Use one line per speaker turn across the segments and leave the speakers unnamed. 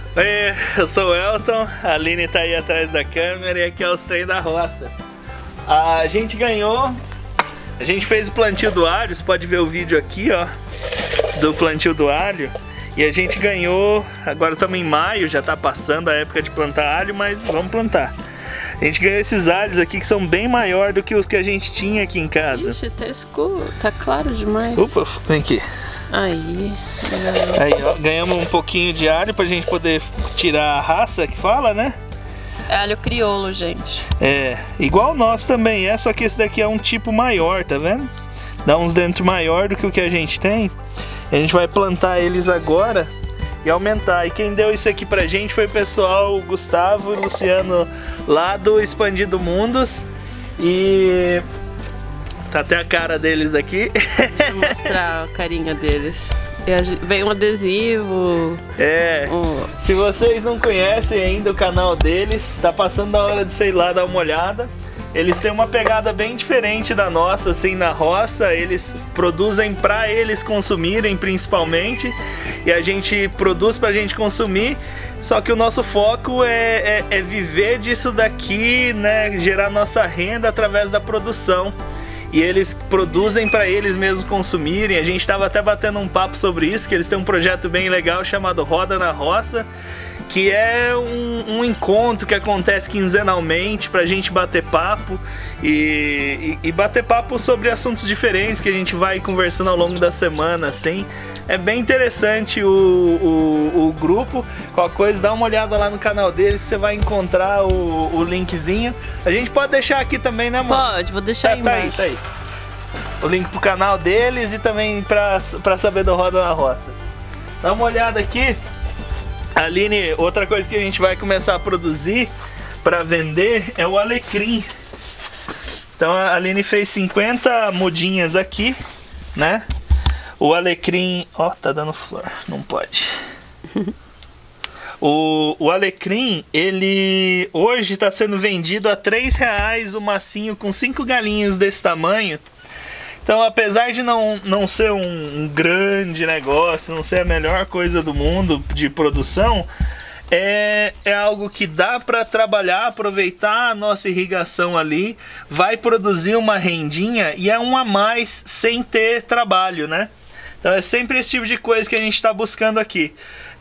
Oi, eu sou o Elton, a Aline tá aí atrás da câmera e aqui é os trem da roça. A gente ganhou, a gente fez o plantio do alho, você pode ver o vídeo aqui, ó, do plantio do alho. E a gente ganhou, agora estamos em maio, já tá passando a época de plantar alho, mas vamos plantar. A gente ganhou esses alhos aqui que são bem maiores do que os que a gente tinha aqui em casa.
Ixi, tá escuro, tá claro demais.
Opa, vem aqui.
Aí,
aí ó, ganhamos um pouquinho de alho pra gente poder tirar a raça que fala, né?
é alho crioulo, gente.
É, igual o nosso também é, só que esse daqui é um tipo maior, tá vendo? Dá uns dentro maior do que o que a gente tem. A gente vai plantar eles agora e aumentar. E quem deu isso aqui pra gente foi o pessoal, o Gustavo e o Luciano lá do Expandido Mundos. E tá até a cara deles aqui.
Deixa eu mostrar a carinha deles. Veio um adesivo.
Se vocês não conhecem ainda o canal deles, tá passando da hora de, sei lá, dar uma olhada. Eles têm uma pegada bem diferente da nossa, assim, na roça. Eles produzem pra eles consumirem, principalmente. E a gente produz pra gente consumir. Só que o nosso foco é viver disso daqui, né? Gerar nossa renda através da produção. E eles produzem para eles mesmos consumirem. A gente estava até batendo um papo sobre isso, que eles têm um projeto bem legal chamado Roda na Roça, que é um encontro que acontece quinzenalmente pra gente bater papo e bater papo sobre assuntos diferentes que a gente vai conversando ao longo da semana, assim. É bem interessante o grupo. Qualquer coisa, dá uma olhada lá no canal deles, você vai encontrar o linkzinho. A gente pode deixar aqui também, né, amor?
Pode, vou deixar aí embaixo.
Tá aí. O link pro canal deles e também pra saber do Roda na Roça. Dá uma olhada aqui. Aline, outra coisa que a gente vai começar a produzir para vender é o alecrim. Então a Aline fez 50 mudinhas aqui, né? O alecrim... Ó, tá dando flor, não pode. O alecrim, ele hoje está sendo vendido a R$3 o macinho com 5 galinhos desse tamanho. Então, apesar de não ser um grande negócio, não ser a melhor coisa do mundo de produção, é algo que dá para trabalhar, aproveitar a nossa irrigação ali, vai produzir uma rendinha e é um a mais sem ter trabalho, né? Então é sempre esse tipo de coisa que a gente está buscando aqui.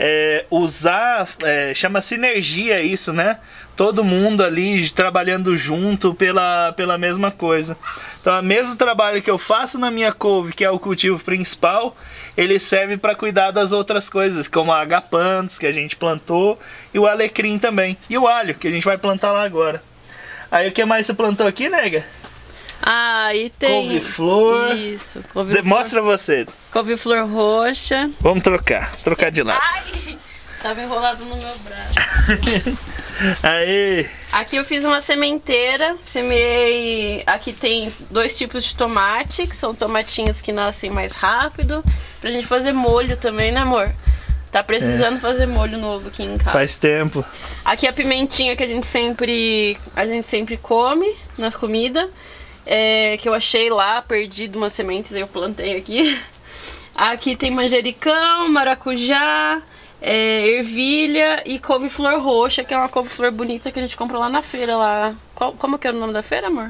Chama sinergia isso, né? Todo mundo ali trabalhando junto pela mesma coisa. Então o mesmo trabalho que eu faço na minha couve, que é o cultivo principal, ele serve para cuidar das outras coisas, como a agapanthus que a gente plantou e o alecrim também. E o alho, que a gente vai plantar lá agora. Aí o que mais você plantou aqui, nega?
Ah, e tem...
Couve-flor.
Isso, couve-flor.
Mostra você.
Couve-flor roxa.
Vamos trocar de lado.
Ai, tava enrolado no meu braço.
Aí.
Aqui eu fiz uma sementeira, semeei... Aqui tem 2 tipos de tomate, que são tomatinhos que nascem mais rápido. Pra gente fazer molho também, né, amor? Tá precisando fazer molho novo aqui em casa.
Faz tempo.
Aqui a pimentinha que a gente sempre come na comida. Que eu achei lá, perdido umas sementes, aí eu plantei aqui. Aqui tem manjericão, maracujá, ervilha e couve-flor roxa, que é uma couve-flor bonita que a gente comprou lá na feira lá. Como que era o nome da feira, amor?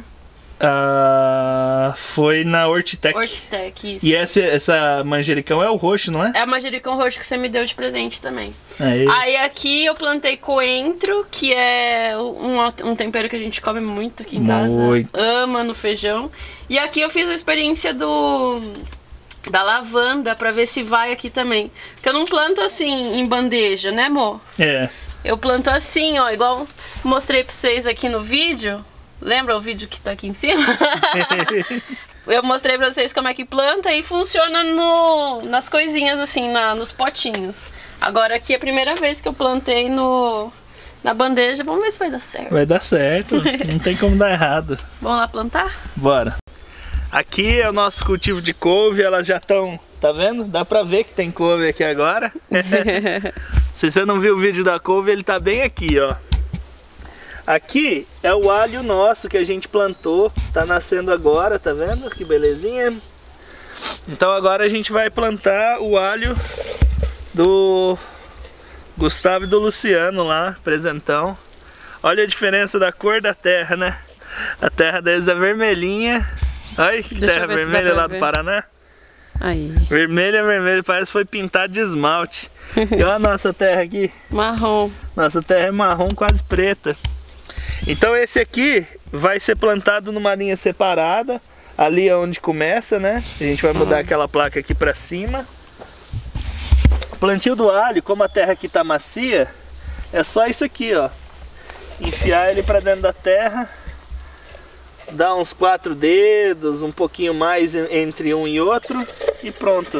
Foi na Hortitec.
Hortitec, isso.
E essa manjericão é o roxo, não é?
É o manjericão roxo que você me deu de presente também. Aí aqui eu plantei coentro, que é um tempero que a gente come muito aqui em casa. Ama no feijão. E aqui eu fiz a experiência da lavanda pra ver se vai aqui também. Porque eu não planto assim em bandeja, né, amor? Eu planto assim, ó, igual mostrei pra vocês aqui no vídeo. Lembra o vídeo que tá aqui em cima? Eu mostrei pra vocês como é que planta e funciona nas coisinhas assim, nos potinhos. Agora aqui é a primeira vez que eu plantei na bandeja. Vamos ver se vai dar certo.
Vai dar certo, não tem como dar errado.
Vamos lá plantar?
Bora. Aqui é o nosso cultivo de couve, elas já estão, tá vendo? Dá pra ver que tem couve aqui agora. Se você não viu o vídeo da couve, ele tá bem aqui, ó. Aqui é o alho nosso que a gente plantou, tá nascendo agora, tá vendo? Que belezinha. Então agora a gente vai plantar o alho Gustavo e do Luciano lá, presentão. Olha a diferença da cor da terra, né? A terra deles é vermelhinha. Olha que terra vermelha lá do Paraná.
Aí.
Vermelha, vermelha, parece que foi pintado de esmalte. E olha a nossa terra aqui.
Marrom.
Nossa terra é marrom, quase preta. Então esse aqui vai ser plantado numa linha separada. Ali é onde começa, né? A gente vai mudar aquela placa aqui pra cima. O plantio do alho, como a terra aqui tá macia, é só isso aqui, ó. Enfiar ele pra dentro da terra. Dar uns 4 dedos, um pouquinho mais entre um e outro. E pronto.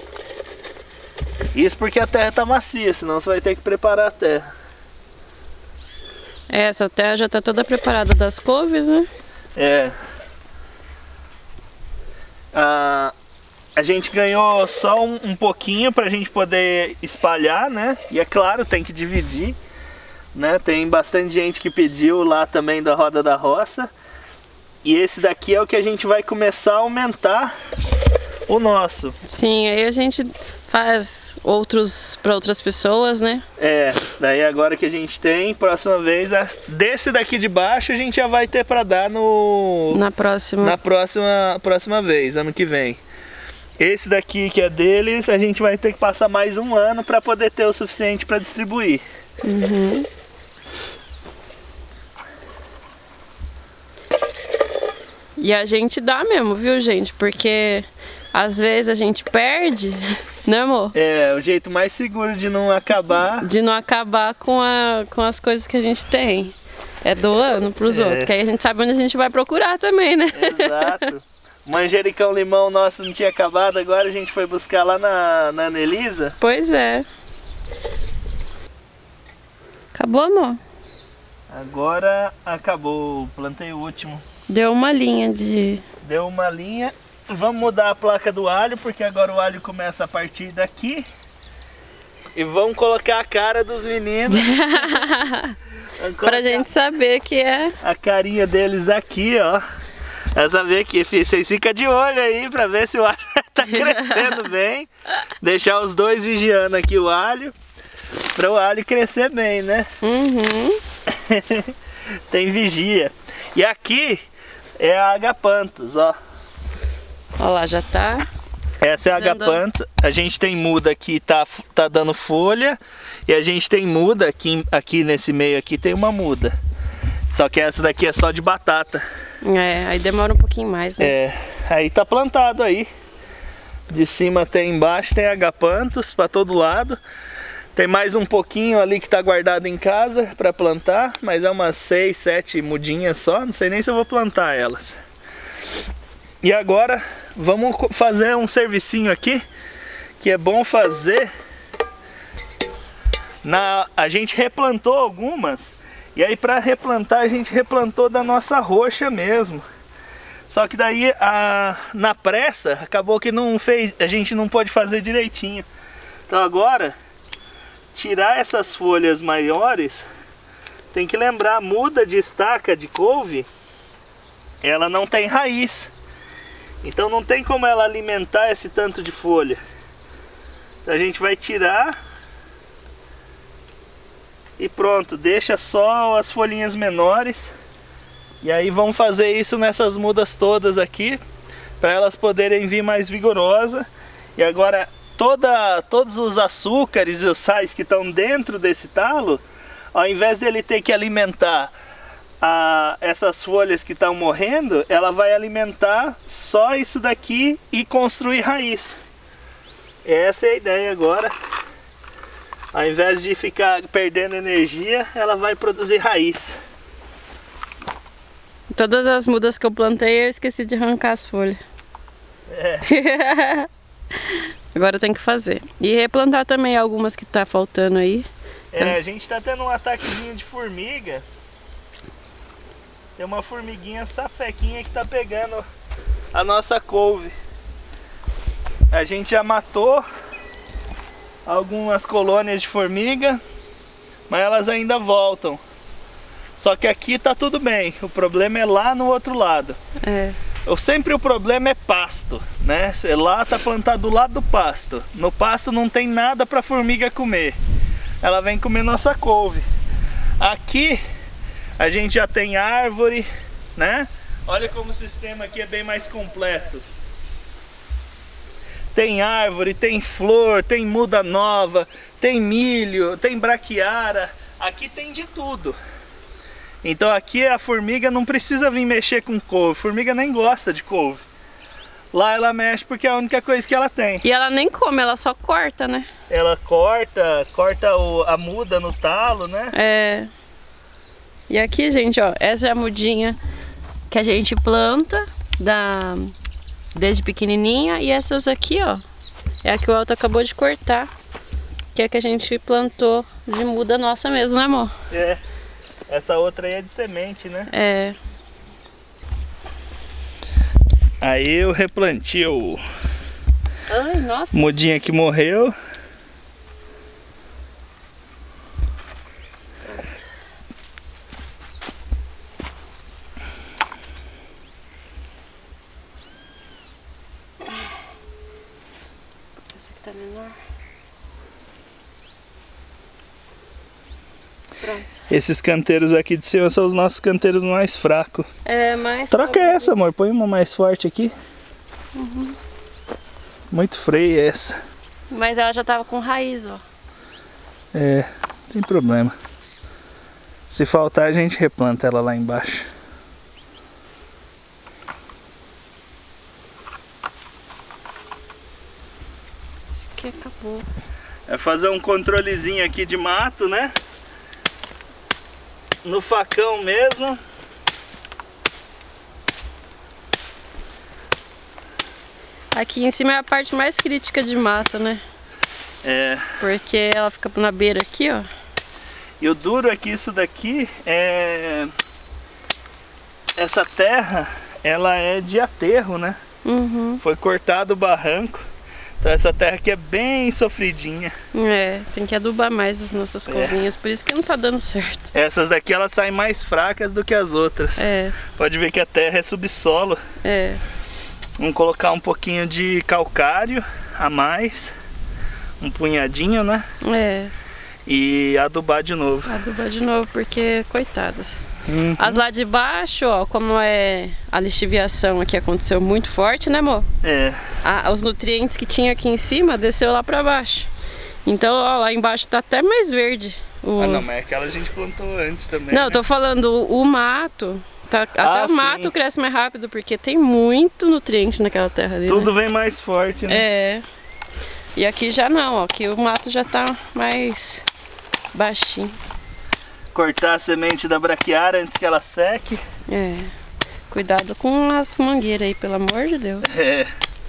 Isso porque a terra tá macia, senão você vai ter que preparar a terra.
Essa terra já tá toda preparada das couves, né?
É. A gente ganhou só um pouquinho pra gente poder espalhar, né? E é claro, tem que dividir, né? Tem bastante gente que pediu lá também da Roda da Roça. E esse daqui é o que a gente vai começar a aumentar o nosso.
Sim, aí a gente faz outros para outras pessoas, né?
É, daí agora que a gente tem, próxima vez, desse daqui de baixo a gente já vai ter para dar na próxima vez, ano que vem. Esse daqui que é deles, a gente vai ter que passar mais um ano para poder ter o suficiente para distribuir.
Uhum. E a gente dá mesmo, viu, gente? Porque às vezes a gente perde, né, amor?
É, o jeito mais seguro de não acabar...
De não acabar com as coisas que a gente tem. É doando pros outros, porque aí a gente sabe onde a gente vai procurar também, né?
Exato. Manjericão limão nosso não tinha acabado, agora a gente foi buscar lá na Anelisa.
Pois é. Acabou, amor?
Agora acabou, plantei o último.
Deu uma linha de...
Deu uma linha. Vamos mudar a placa do alho, porque agora o alho começa a partir daqui. E vamos colocar a cara dos meninos.
Pra gente saber que é...
A carinha deles aqui, ó. Pra saber aqui, filho. Vocês ficam de olho aí pra ver se o alho tá crescendo bem. Deixar os dois vigiando aqui o alho. Pra o alho crescer bem, né?
Uhum.
Tem vigia. E aqui é a agapanthus, ó.
Olha lá, já tá.
Essa é a agapanthus. A gente tem muda que tá dando folha. E a gente tem muda aqui nesse meio aqui tem uma muda. Só que essa daqui é só de batata.
É, aí demora um pouquinho mais, né?
É, aí tá plantado aí. De cima até embaixo tem agapanthus pra todo lado. Tem mais um pouquinho ali que tá guardado em casa para plantar, mas é umas 6, 7 mudinhas só, não sei nem se eu vou plantar elas. E agora vamos fazer um servicinho aqui, que é bom fazer. A gente replantou algumas, e aí para replantar a gente replantou da nossa roxa mesmo. Só que daí na pressa acabou que a gente não pôde fazer direitinho. Então agora... Tirar essas folhas maiores, tem que lembrar, a muda de estaca de couve, ela não tem raiz. Então não tem como ela alimentar esse tanto de folha. Então a gente vai tirar e pronto, deixa só as folhinhas menores. E aí vamos fazer isso nessas mudas todas aqui, para elas poderem vir mais vigorosas. E agora... Todos os açúcares e os sais que estão dentro desse talo, ao invés dele ter que alimentar essas folhas que estão morrendo, ela vai alimentar só isso daqui e construir raiz. Essa é a ideia agora. Ao invés de ficar perdendo energia, ela vai produzir raiz.
Todas as mudas que eu plantei, eu esqueci de arrancar as folhas.
É.
Agora tem que fazer. E replantar também algumas que tá faltando aí.
É, a gente tá tendo um ataquezinho de formiga. Tem uma formiguinha safequinha que tá pegando a nossa couve. A gente já matou algumas colônias de formiga, mas elas ainda voltam. Só que aqui tá tudo bem, o problema é lá no outro lado.
É.
Sempre o problema é pasto, né? Lá tá plantado do lado do pasto. No pasto não tem nada para formiga comer. ela vem comer nossa couve. Aqui a gente já tem árvore, né? Olha como o sistema aqui é bem mais completo. Tem árvore, tem flor, tem muda nova, tem milho, tem braquiara. Aqui tem de tudo. Então aqui a formiga não precisa vir mexer com couve. A formiga nem gosta de couve. Lá ela mexe porque é a única coisa que ela tem.
E ela nem come, ela só corta, né?
Ela corta a muda no talo, né?
É. E aqui, gente, ó, essa é a mudinha que a gente planta desde pequenininha. E essas aqui, ó, é a que o Elton acabou de cortar, que é a que a gente plantou de muda nossa mesmo, né, amor?
É. Essa outra aí é de semente, né?
É.
Aí o replantio.
Ai, nossa.
Mudinha que morreu.
Essa aqui tá menor. Pronto.
Esses canteiros aqui de cima são os nossos canteiros mais fracos.
É, mais...
Troca essa, amor. Põe uma mais forte aqui.
Uhum.
Muito freia essa.
Mas ela já tava com raiz, ó.
É, não tem problema. Se faltar, a gente replanta ela lá embaixo.
Aqui acabou.
É fazer um controlezinho aqui de mato, né? No facão mesmo.
Aqui em cima é a parte mais crítica de mato, né?
É.
Porque ela fica na beira aqui, ó.
E o duro é que isso daqui é... Essa terra, ela é de aterro, né?
Uhum.
Foi cortado o barranco. Então essa terra aqui é bem sofridinha.
É, tem que adubar mais as nossas couvinhas, por isso que não tá dando certo.
Essas daqui elas saem mais fracas do que as outras.
É.
Pode ver que a terra é subsolo.
É.
Vamos colocar um pouquinho de calcário a mais. Um punhadinho, né?
É.
E adubar de novo.
Adubar de novo, porque coitadas.
Uhum.
As lá de baixo, ó, como é a lixiviação aqui aconteceu muito forte, né, amor?
É.
Os nutrientes que tinha aqui em cima desceu lá pra baixo. Então, ó, lá embaixo tá até mais verde.
Ah, não, mas aquela a gente plantou antes também.
Não,
né?
eu tô falando o mato. Até o mato cresce mais rápido, porque tem muito nutriente naquela terra ali.
Tudo
né?
vem mais forte, né?
É. E aqui já não, ó. Aqui o mato já tá mais baixinho.
Cortar a semente da braquiária antes que ela seque.
É. Cuidado com as mangueiras aí, pelo amor de Deus.
É.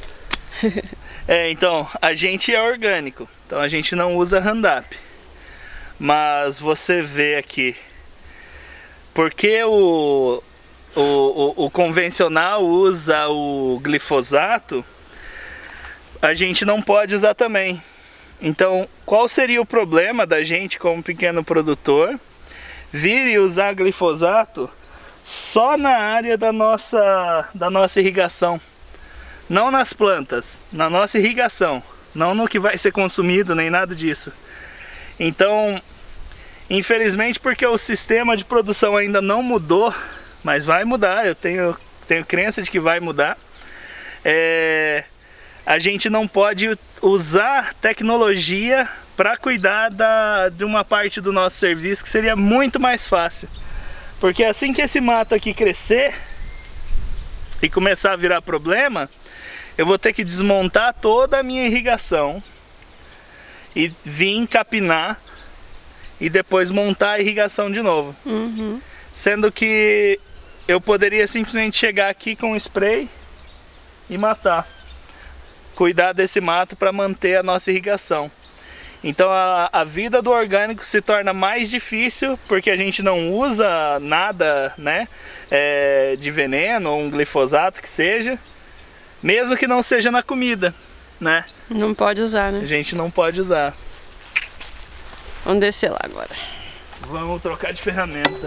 É, então, a gente é orgânico. Então a gente não usa Roundup. Mas você vê aqui. Porque o convencional usa o glifosato, a gente não pode usar também. Então, qual seria o problema da gente como pequeno produtor vir e usar glifosato só na área da nossa irrigação? Não nas plantas, na nossa irrigação, não no que vai ser consumido, nem nada disso. Então, infelizmente, porque o sistema de produção ainda não mudou, mas vai mudar, eu tenho crença de que vai mudar. A gente não pode usar tecnologia para cuidar de uma parte do nosso serviço que seria muito mais fácil. Porque assim que esse mato aqui crescer e começar a virar problema, eu vou ter que desmontar toda a minha irrigação e vir capinar e depois montar a irrigação de novo.
Uhum.
Sendo que eu poderia simplesmente chegar aqui com um spray e matar. Cuidar desse mato para manter a nossa irrigação. Então a vida do orgânico se torna mais difícil porque a gente não usa nada, né, de veneno ou um glifosato que seja, mesmo que não seja na comida, né?
Não pode usar, né?
A gente não pode usar.
Vamos descer lá agora.
Vamos trocar de ferramenta.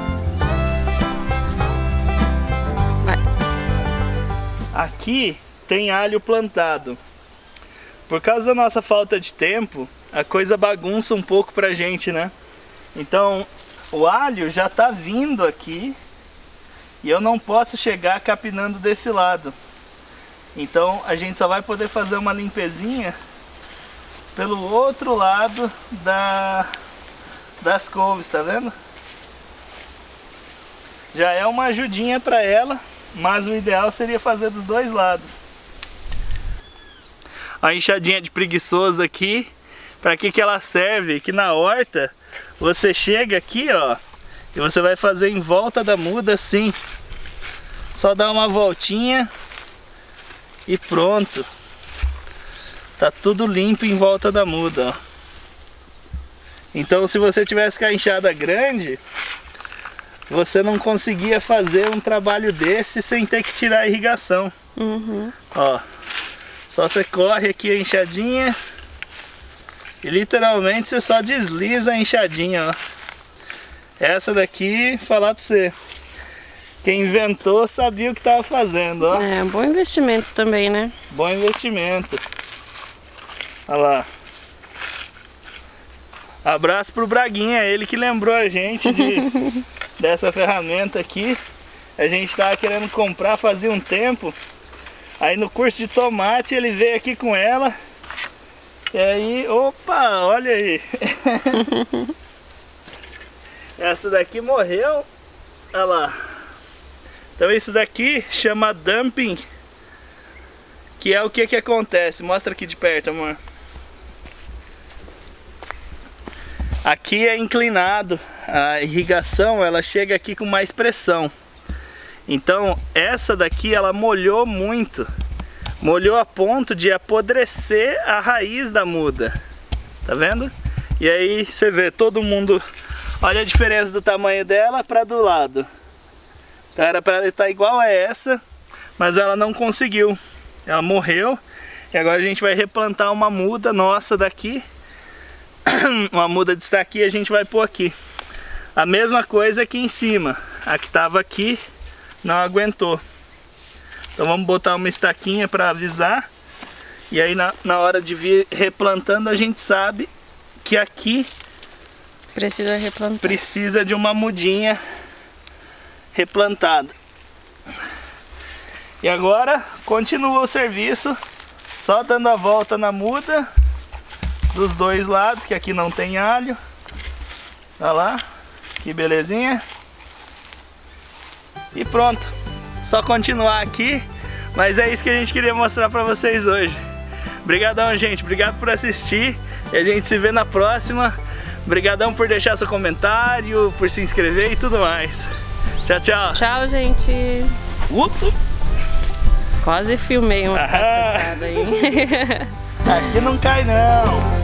Aqui tem alho plantado. Por causa da nossa falta de tempo, a coisa bagunça um pouco pra gente, né? Então, o alho já tá vindo aqui e eu não posso chegar capinando desse lado. Então, a gente só vai poder fazer uma limpezinha pelo outro lado das couves, tá vendo? Já é uma ajudinha pra ela, mas o ideal seria fazer dos dois lados. A enxadinha de preguiçoso aqui, para que ela serve? Que na horta você chega aqui, ó, e você vai fazer em volta da muda assim. Só dar uma voltinha e pronto. Tá tudo limpo em volta da muda, ó. Então, se você tivesse com a enxada grande, você não conseguia fazer um trabalho desse sem ter que tirar a irrigação. Ó. Só você corre aqui a enxadinha e literalmente você só desliza a enxadinha, ó. Essa daqui, falar pra você, quem inventou sabia o que estava fazendo, ó.
É, bom investimento também, né?
Bom investimento. Olha lá. Abraço pro Braguinha, ele que lembrou a gente dessa ferramenta aqui. A gente tava querendo comprar fazia um tempo. Aí no curso de tomate ele veio aqui com ela. E aí, opa, olha aí. Essa daqui morreu. Olha lá. Então isso daqui chama dumping. Que é o que acontece. Mostra aqui de perto, amor. Aqui é inclinado. A irrigação ela chega aqui com mais pressão. Então essa daqui ela molhou muito, molhou a ponto de apodrecer a raiz da muda, tá vendo? E aí você vê, todo mundo, olha a diferença do tamanho dela para do lado. Então era para ela estar igual a essa, mas ela não conseguiu, ela morreu. E agora a gente vai replantar uma muda nossa daqui, uma muda de estaqui, a gente vai pôr aqui. A mesma coisa aqui em cima, a que estava aqui não aguentou. Então vamos botar uma estaquinha para avisar. E aí na hora de vir replantando a gente sabe que aqui
precisa replantar.
Precisa de uma mudinha replantada. E agora continua o serviço, só dando a volta na muda dos dois lados, que aqui não tem alho. Olha lá, que belezinha. E pronto, só continuar aqui, mas é isso que a gente queria mostrar pra vocês hoje. Obrigadão, gente, obrigado por assistir e a gente se vê na próxima. Obrigadão por deixar seu comentário, por se inscrever e tudo mais. Tchau, tchau.
Tchau, gente. Quase filmei uma cacetada aí.
Aqui não cai não.